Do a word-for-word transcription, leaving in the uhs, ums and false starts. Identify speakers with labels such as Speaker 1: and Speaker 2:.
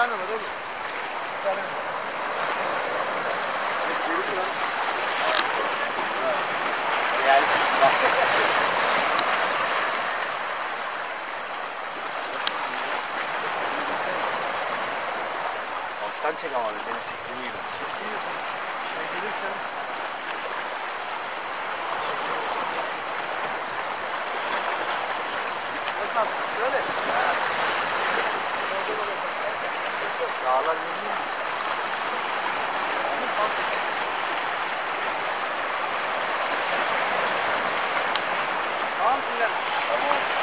Speaker 1: tane var oğlum. Bir tane mi? Geri lan. Yani bak. Alttan çek ama benim çektiğimi gibi. Şey gelirsen. Nasıl? Şöyle. Dağlar yürüyor. Tamam Sinan. Tamam.